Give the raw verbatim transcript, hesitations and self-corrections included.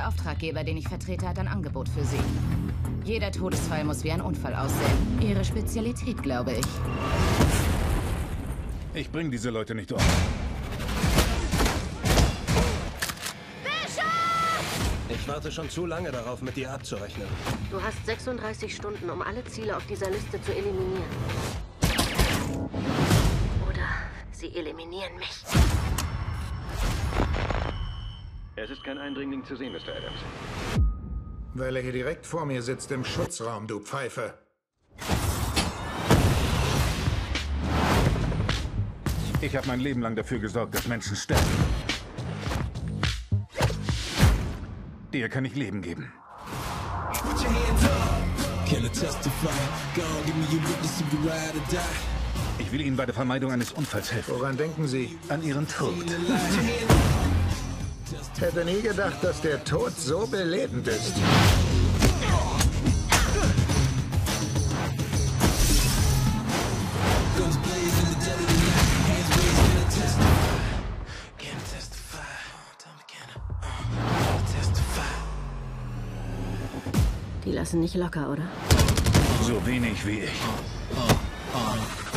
Auftraggeber, den ich vertrete, hat ein Angebot für Sie. Jeder Todesfall muss wie ein Unfall aussehen. Ihre Spezialität, glaube ich. Ich bringe diese Leute nicht um. Ich warte schon zu lange darauf, mit dir abzurechnen. Du hast sechsunddreißig Stunden, um alle Ziele auf dieser Liste zu eliminieren. Oder sie eliminieren mich. Es ist kein Eindringling zu sehen, Mister Adams. Weil er hier direkt vor mir sitzt im Schutzraum, du Pfeife. Ich habe mein Leben lang dafür gesorgt, dass Menschen sterben. Dir kann ich Leben geben. Ich will Ihnen bei der Vermeidung eines Unfalls helfen. Woran denken Sie? An Ihren Tod. Hätte nie gedacht, dass der Tod so belebend ist. Die lassen nicht locker, oder? So wenig wie ich.